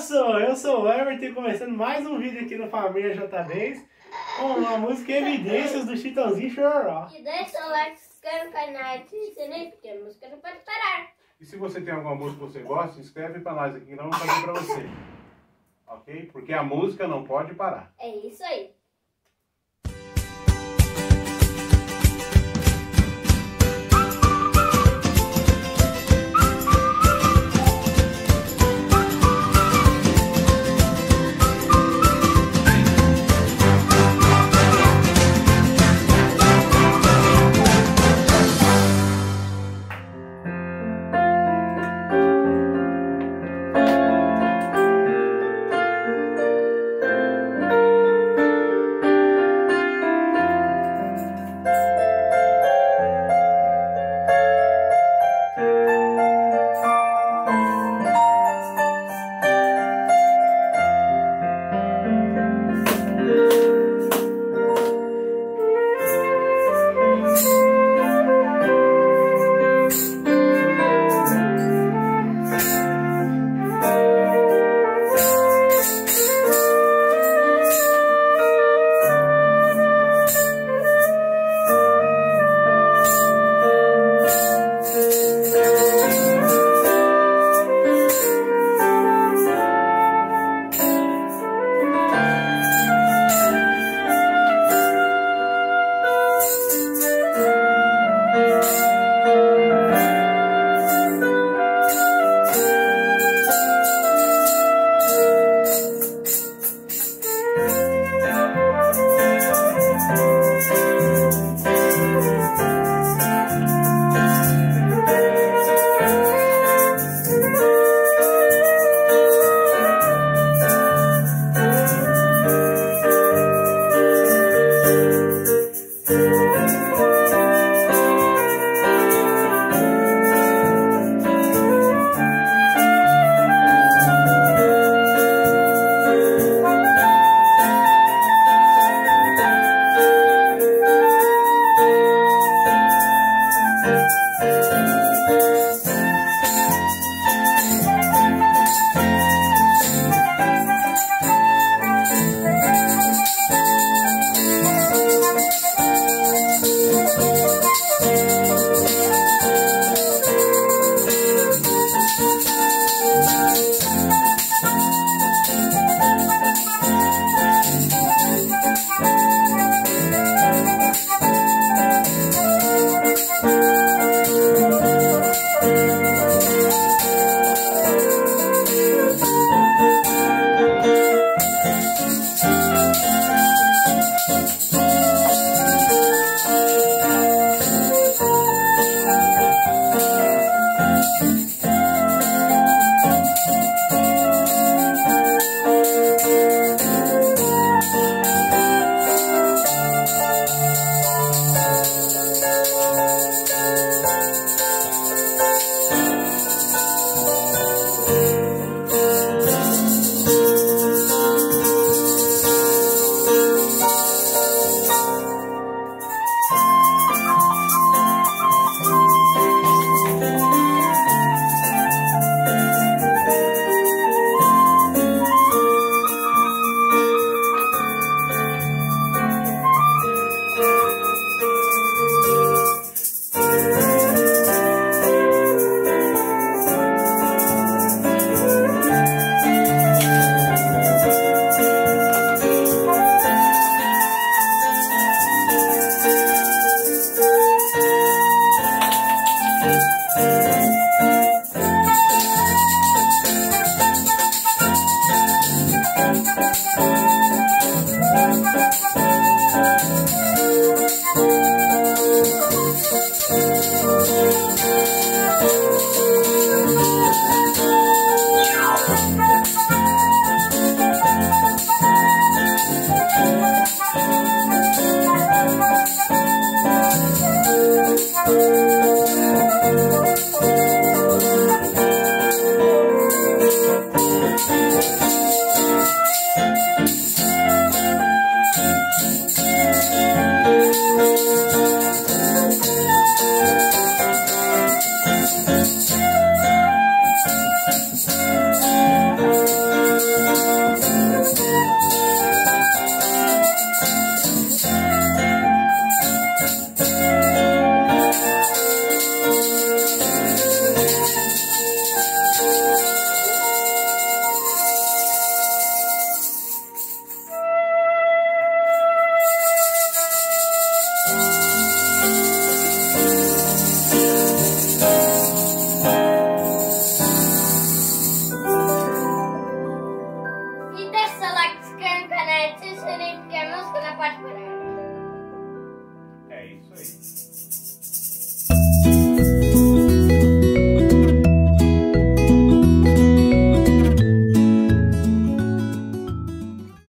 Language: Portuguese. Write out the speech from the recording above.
Eu sou o Everton, começando mais um vídeo aqui no Família J10 com a música Evidências do Chitãozinho Chororó. E deixa o like, se inscreve no canal e se sininho, porque a música não pode parar. E se você tem alguma música que você gosta, inscreve pra nós aqui que nós vamos fazer pra você. Ok? Porque a música não pode parar. É isso aí.